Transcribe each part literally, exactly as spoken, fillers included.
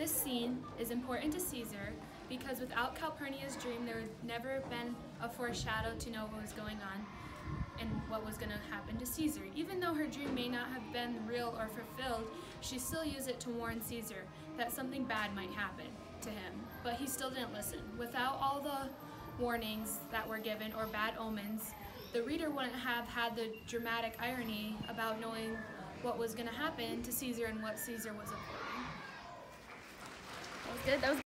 This scene is important to Caesar because without Calpurnia's dream, there would never have been a foreshadow to know what was going on and what was going to happen to Caesar. Even though her dream may not have been real or fulfilled, she still used it to warn Caesar that something bad might happen to him. But he still didn't listen. Without all the warnings that were given or bad omens, the reader wouldn't have had the dramatic irony about knowing what was going to happen to Caesar and what Caesar was avoiding. That was good. That was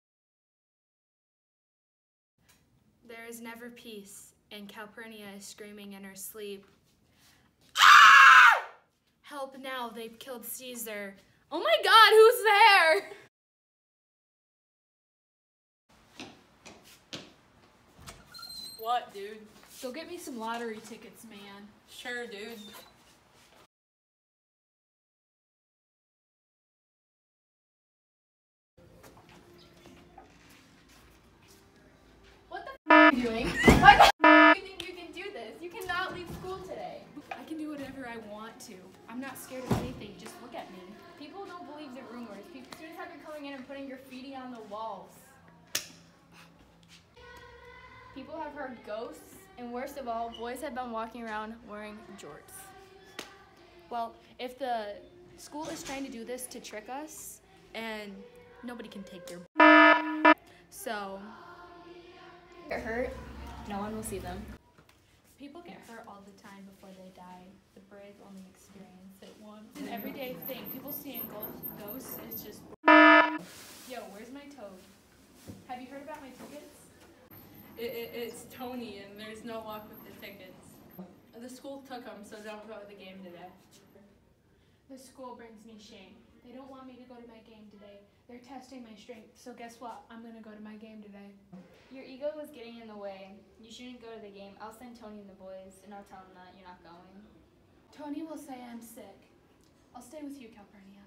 There is never peace, and Calpurnia is screaming in her sleep. Ah! Help now, they've killed Caesar. Oh my God, who's there? What, dude? Go get me some lottery tickets, man. Sure, dude. What the f are you doing? Why the f do you think you can do this? You cannot leave school today. I can do whatever I want to. I'm not scared of anything, just look at me. People don't believe the rumors. People, students have been coming in and putting graffiti on the walls. People have heard ghosts, and worst of all, boys have been walking around wearing jorts. Well, if the school is trying to do this to trick us, and nobody can take their so Get hurt, no one will see them. people get hurt all the time before they die. The brave only experience it once. It's an everyday thing. People seeing ghosts is just. Yo, where's my toad? Have you heard about my tickets? It, it, it's Tony, and there's no luck with the tickets. The school took them, so don't go to the game today. The school brings me shame. They don't want me to go to my game today. They're testing my strength, so guess what? I'm gonna go to my game today. Your ego is getting in the way. You shouldn't go to the game. I'll send Tony and the boys, and I'll tell them that you're not going. Tony will say I'm sick. I'll stay with you, Calpurnia.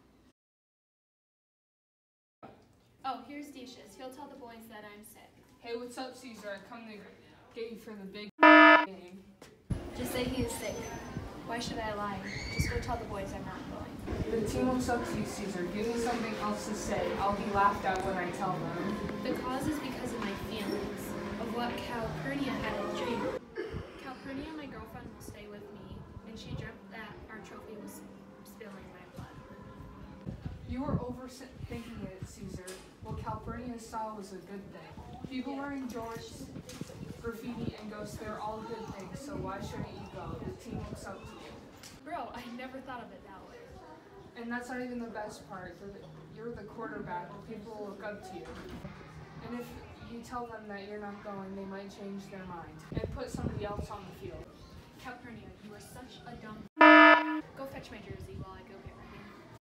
Oh, here's Decius. He'll tell the boys that I'm sick. Hey, what's up, Caesar? I come to get you for the big game. Just say he is sick. Why should I lie? Just go tell the boys I'm not going. The team looks up to you, Caesar. Give me something else to say. I'll be laughed at when I tell them. The cause is because of my feelings, of what Calpurnia had a dream. Calpurnia, my girlfriend, will stay with me, and she dreamt that our trophy was spilling my blood. You were overthinking it, Caesar. What Calpurnia saw was a good thing. People wearing jorts, graffiti, and ghosts, they're all good things, so why shouldn't you go? The team looks up to you. Bro, I never thought of it that way. And that's not even the best part. You're the quarterback. People will look up to you. And if you tell them that you're not going, they might change their mind and put somebody else on the field. Calpurnia, you are such a dumb. Go fetch my jersey while I go get ready.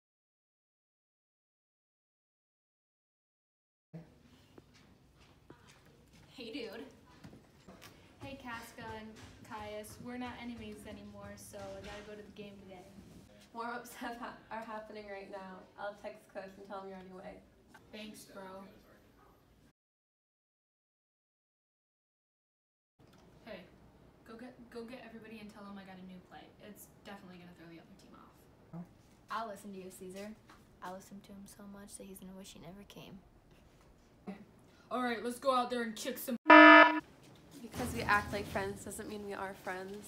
Hey, dude. Hey, Casca and Caius, we're not enemies anymore, so I gotta go to the game today. Warm-ups have ha are happening right now. I'll text Coach and tell him you're on your way. Thanks, bro. Hey, go get go get everybody and tell them I got a new play. It's definitely gonna throw the other team off. I'll listen to you, Caesar. I'll listen to him so much that he's gonna wish he never came. Alright, let's go out there and kick some. Because we act like friends doesn't mean we are friends.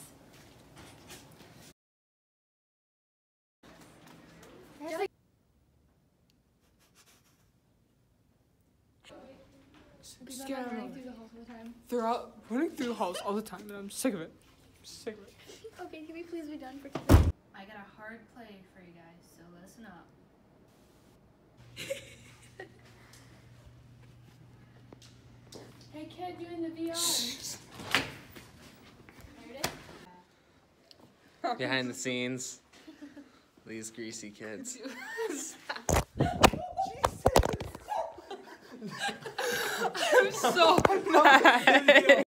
Just get out of the way. They're out running through the halls all the time, and I'm sick of it. I'm sick of it. Okay, can we please be done for today? I got a hard play for you guys, so listen up. Hey kid, doing the V R. There it is. Behind the scenes, these greasy kids. I'm so mad.